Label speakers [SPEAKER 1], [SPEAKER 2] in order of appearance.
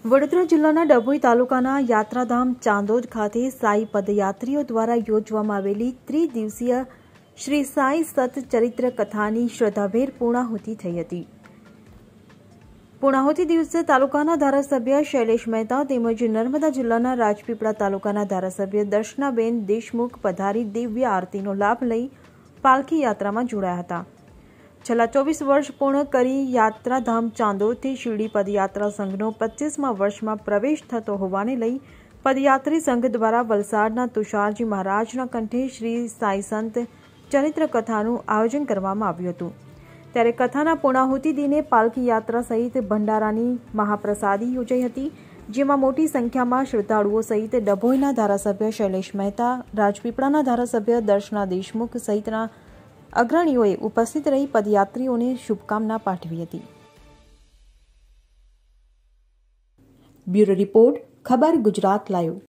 [SPEAKER 1] વડોદરા જિલ્લાના ડભોઈ તાલુકાના યાત્રાધામ ચાંદોદ ખાતે સાઈ પદયાત્રીઓ દ્વારા યોજવામાં આવેલી ત્રિદિવસીય શ્રી સાઈ સત ચરિત્ર કથાની શ્રદ્ધાભેર પૂર્ણાહુતિ થઈ હતી। પૂર્ણાહુતિ દિવસે તાલુકાના ધારાસભ્ય શૈલેષ મહેતા તેમજ નર્મદા જિલ્લાના રાજપીપળા તાલુકાના ધારાસભ્ય દર્શનાબેન દેશમુખ પધારી દિવ્ય આરતીનો લાભ લઈ પાલખી યાત્રામાં જોડાયા હતા। છેલ્લા 24 વર્ષ પૂર્ણ કરી યાત્રાધામ ચાંદોદથી શિરડી પદયાત્રા સંઘનો 25મા વર્ષમાં પ્રવેશ થતો હોવાને લઈ પદયાત્રી સંઘ દ્વારા વલસાડના તુષારજી મહારાજના કંઠે શ્રી સાઈ સંત ચરિત્ર કથાનું આયોજન કરવામાં આવ્યું હતું। ત્યારે કથાના પૂર્ણાહુતિ દિને પાલખી યાત્રા સહિત ભંડારાની મહાપ્રસાદી યોજાઈ હતી, જેમાં મોટી સંખ્યામાં શ્રદ્ધાળુઓ સહિત ડભોઈના ધારાસભ્ય શૈલેષ મહેતા, રાજપીપળાના ધારાસભ્ય દર્શના દેશમુખ સહિતના અગ્રણીઓએ ઉપસ્થિત રહી પદયાત્રીઓને શુભકામના પાઠવી હતી। બ્યુરો રિપોર્ટ, ખબર ગુજરાત લાઈવ।